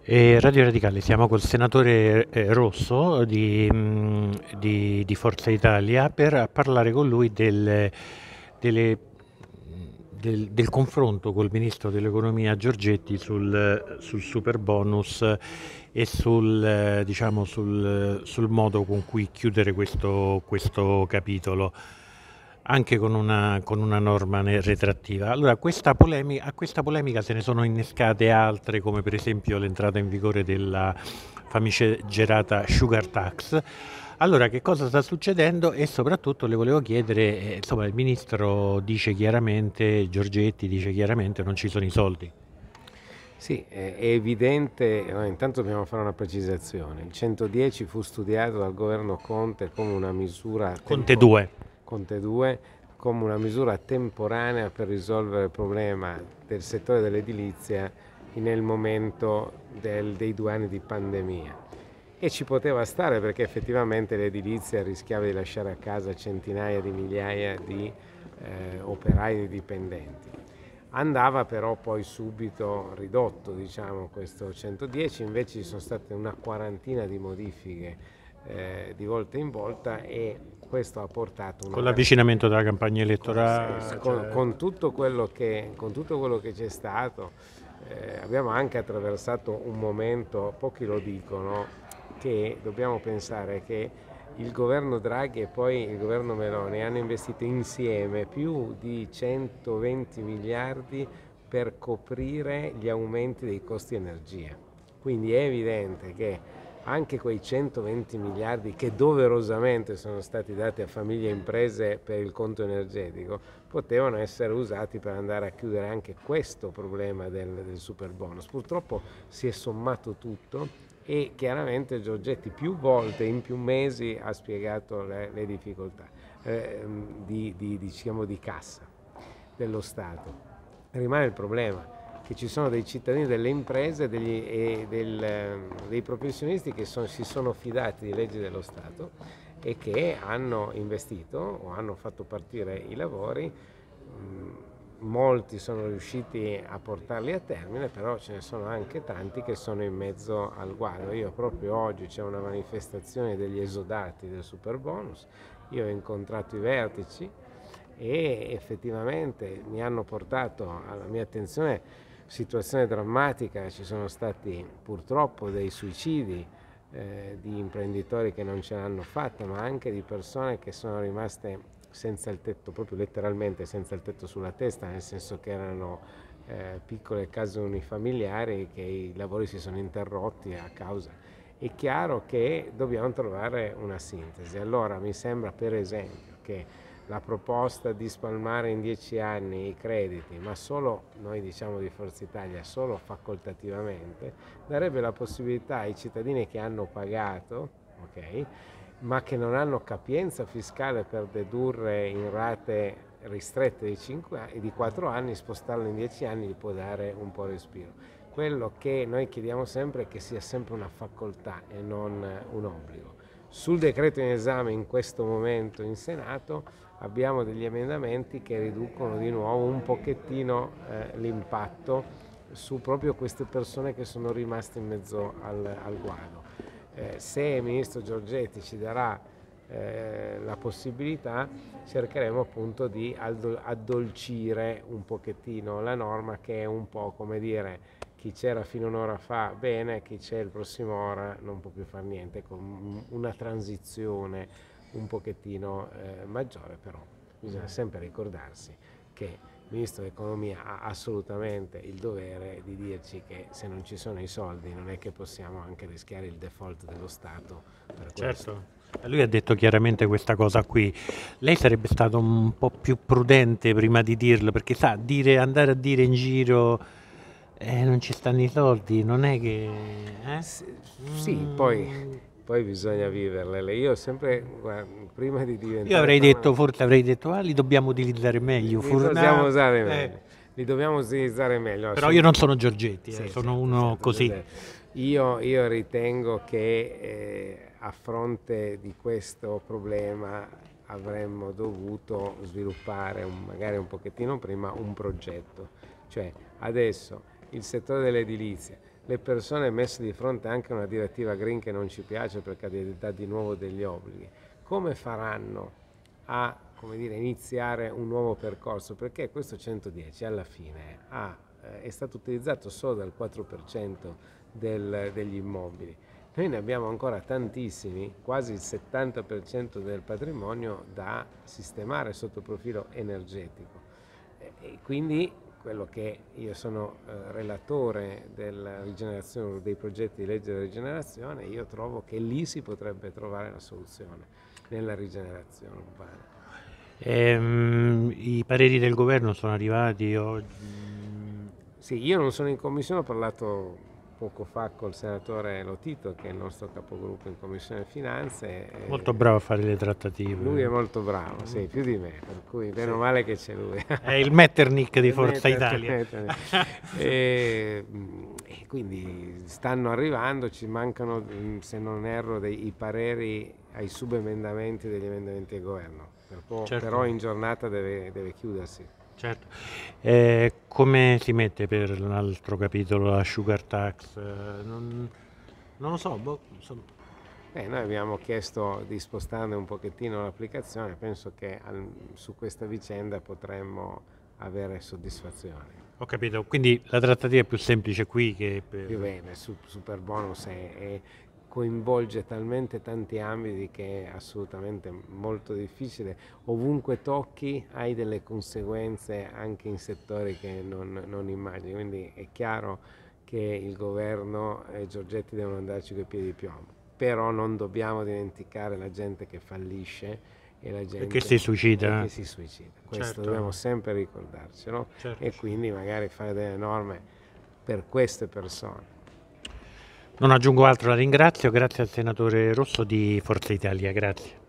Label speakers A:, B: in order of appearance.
A: Radio Radicale, siamo col senatore Rosso di Forza Italia per parlare con lui delle- del confronto col ministro dell'economia Giorgetti sul super bonus e sul modo con cui chiudere questo capitolo, anche con una norma retrattiva. Allora, a questa polemica se ne sono innescate altre, come per esempio l'entrata in vigore della famigerata Sugar Tax. Allora, che cosa sta succedendo? E soprattutto le volevo chiedere, insomma, il ministro dice chiaramente, Giorgetti dice chiaramente, non ci sono i soldi.
B: Sì, è evidente, no, intanto dobbiamo fare una precisazione. Il 110 fu studiato dal governo Conte come una misura
A: Conte 2.
B: Conte 2, come una misura temporanea per risolvere il problema del settore dell'edilizia nel momento dei 2 anni di pandemia. E ci poteva stare perché effettivamente l'edilizia rischiava di lasciare a casa centinaia di migliaia di operai e dipendenti. Andava però poi subito ridotto, diciamo, questo 110, invece ci sono state una quarantina di modifiche di volta in volta e questo ha portato
A: Con l'avvicinamento della campagna elettorale,
B: con tutto quello che c'è stato, abbiamo anche attraversato un momento, pochi lo dicono, che dobbiamo pensare che il governo Draghi e poi il governo Meloni hanno investito insieme più di 120 miliardi per coprire gli aumenti dei costi energia. Quindi è evidente che anche quei 120 miliardi che doverosamente sono stati dati a famiglie e imprese per il conto energetico potevano essere usati per andare a chiudere anche questo problema del super bonus. Purtroppo si è sommato tutto e chiaramente Giorgetti più volte in più mesi ha spiegato le difficoltà diciamo, di cassa dello Stato. Rimane il problema che ci sono dei cittadini, delle imprese dei professionisti che si sono fidati di leggi dello Stato e che hanno investito o hanno fatto partire i lavori. Molti sono riusciti a portarli a termine, però ce ne sono anche tanti che sono in mezzo al guado. Io proprio oggi c'è una manifestazione degli esodati del super bonus, io ho incontrato i vertici e effettivamente mi hanno portato alla mia attenzione situazione drammatica, ci sono stati purtroppo dei suicidi di imprenditori che non ce l'hanno fatta, ma anche di persone che sono rimaste senza il tetto, proprio letteralmente senza il tetto sulla testa, nel senso che erano piccole case unifamiliari che i lavori si sono interrotti a causa. È chiaro che dobbiamo trovare una sintesi. Allora mi sembra per esempio che la proposta di spalmare in 10 anni i crediti, ma solo, noi diciamo di Forza Italia, solo facoltativamente, darebbe la possibilità ai cittadini che hanno pagato, ok, ma che non hanno capienza fiscale per dedurre in rate ristrette di 4 anni, spostarlo in 10 anni gli può dare un po' respiro. Quello che noi chiediamo sempre è che sia sempre una facoltà e non un obbligo. Sul decreto in esame in questo momento in Senato abbiamo degli emendamenti che riducono di nuovo un pochettino l'impatto su proprio queste persone che sono rimaste in mezzo al guado. Se il ministro Giorgetti ci darà la possibilità, cercheremo appunto di addolcire un pochettino la norma, che è un po' come dire chi c'era fino a un'ora fa bene, chi c'è il prossimo ora non può più fare niente, con una transizione un pochettino maggiore, però bisogna sempre ricordarsi che il Ministro dell'Economia ha assolutamente il dovere di dirci che se non ci sono i soldi non è che possiamo anche rischiare il default dello Stato per questo.
A: certo. Lui ha detto chiaramente questa cosa qui. Lei sarebbe stato un po' più prudente prima di dirlo, perché sa, andare a dire in giro non ci stanno i soldi, non è che...
B: Sì,
A: Mm.
B: poi bisogna viverle. Io sempre, guarda, prima di
A: Io
B: diventare
A: avrei detto,
B: parlamentare,
A: forse avrei detto, li dobbiamo utilizzare meglio,
B: li dobbiamo usare
A: eh.
B: meglio. Li dobbiamo utilizzare meglio.
A: Però io non sono Giorgetti,
B: Sì,
A: sono
B: certo,
A: uno
B: certo,
A: così.
B: Giuseppe. Io ritengo che a fronte di questo problema avremmo dovuto sviluppare magari un pochettino prima un progetto. Cioè adesso il settore dell'edilizia le persone messe di fronte anche a una direttiva green che non ci piace perché dà di nuovo degli obblighi, come faranno a, come dire, iniziare un nuovo percorso? Perché questo 110 alla fine è stato utilizzato solo dal 4% degli immobili. Noi ne abbiamo ancora tantissimi, quasi il 70% del patrimonio da sistemare sotto profilo energetico. E quindi quello che io sono relatore della rigenerazione, dei progetti di legge della rigenerazione, io trovo che lì si potrebbe trovare la soluzione, nella rigenerazione urbana.
A: I pareri del governo sono arrivati oggi?
B: Sì, io non sono in commissione, ho parlato poco fa col senatore Lotito, che è il nostro capogruppo in Commissione Finanze.
A: Molto bravo a fare le trattative.
B: Lui è molto bravo, sì, più di me, per cui meno male che c'è lui.
A: È il Metternich di Forza Italia.
B: E quindi stanno arrivando, ci mancano, se non erro, i pareri ai subemendamenti degli emendamenti del governo,
A: Certo.
B: Però in giornata deve chiudersi.
A: Certo. Come si mette per l'altro capitolo, la sugar tax? Non lo so.
B: Noi abbiamo chiesto di spostarne un pochettino l'applicazione, penso che su questa vicenda potremmo avere soddisfazione.
A: Ho capito, quindi la trattativa è più semplice qui che per...
B: Più bene, super bonus coinvolge talmente tanti ambiti che è assolutamente molto difficile. Ovunque tocchi hai delle conseguenze anche in settori che non immagini, quindi è chiaro che il governo e Giorgetti devono andarci coi piedi di piombo, però non dobbiamo dimenticare la gente che fallisce e la gente
A: che si suicida.
B: Questo
A: certo.
B: Dobbiamo sempre ricordarcelo,
A: certo.
B: E quindi magari fare delle norme per queste persone.
A: Non aggiungo altro, la ringrazio, grazie al senatore Rosso di Forza Italia, grazie.